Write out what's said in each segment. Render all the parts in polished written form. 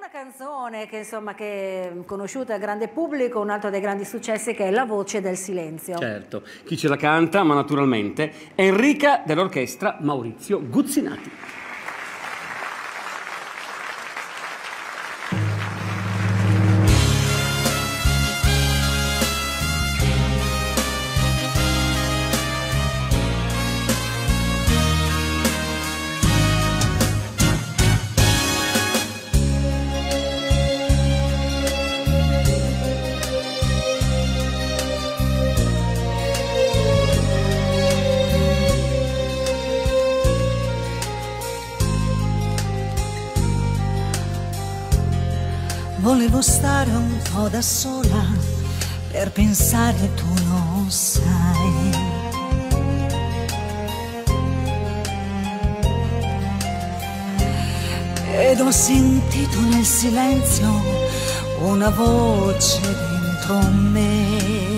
una canzone che insomma che è conosciuta al grande pubblico, un altro dei grandi successi che è La voce del silenzio. Certo, chi ce la canta, ma naturalmente Enrica dell'orchestra Maurizio Guzzinati. Volevo stare un po' da sola per pensare, tu lo sai. Ed ho sentito nel silenzio una voce dentro me.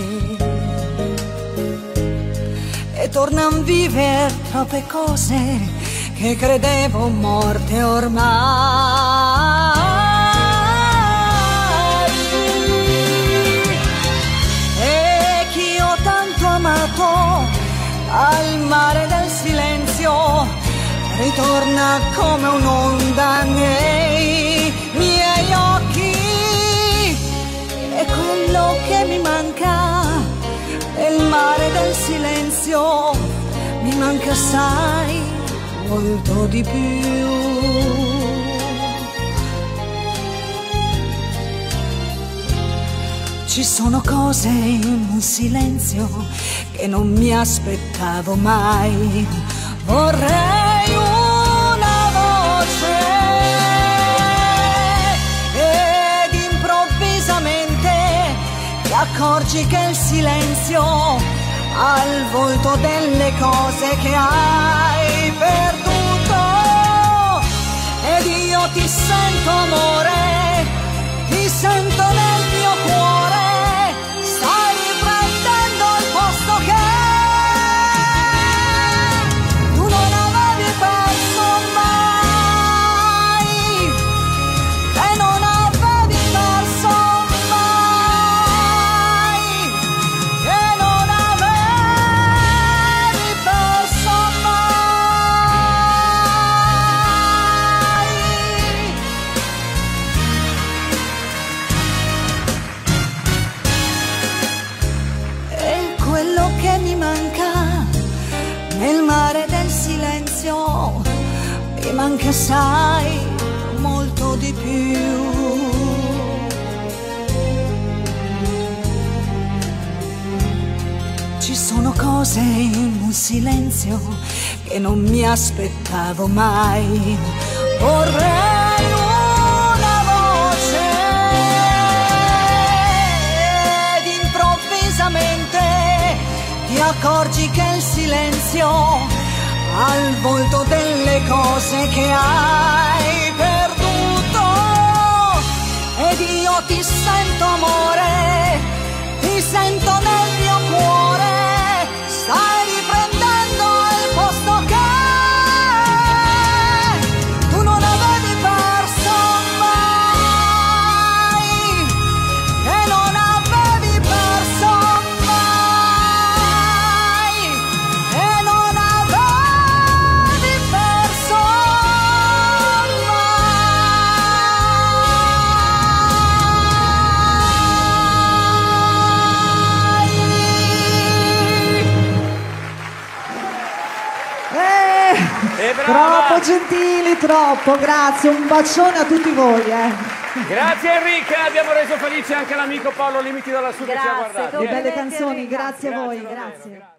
E tornan vive troppe cose che credevo morte ormai. Al mare del silenzio ritorna come un'onda nei miei occhi, e quello che mi manca nel mare del silenzio mi manca assai, molto di più. Ci sono cose in un silenzio che non mi aspettavo mai. Vorrei una voce ed improvvisamente ti accorgi che il silenzio ha il volto delle cose che hai perduto. Ed io ti sento amore, ti sento nel mio cuore. Nel mare del silenzio mi manca assai, molto di più. Ci sono cose in un silenzio che non mi aspettavo mai. Vorrei una voce ed improvvisamente ti accorgi che il silenzio ha il volto delle cose che hai perduto. Ed io ti sento amore, ti sento nel mio cuore. Stai riprendendo il posto che tu non avevi perso mai, che non avevi perso mai, che non avevi perso Troppo gentili, troppo, grazie, un bacione a tutti voi. Grazie Enrica, abbiamo reso felice anche l'amico Paolo Limiti dalla Sud che ci ha guardato. Le belle canzoni, grazie a voi, grazie.